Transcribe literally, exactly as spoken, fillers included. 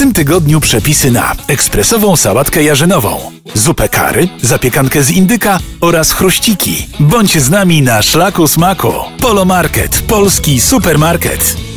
tym tygodniu przepisy na ekspresową sałatkę jarzynową, zupę curry, zapiekankę z indyka oraz chruściki. Bądź z nami na szlaku smaku. Polo Market, polski supermarket.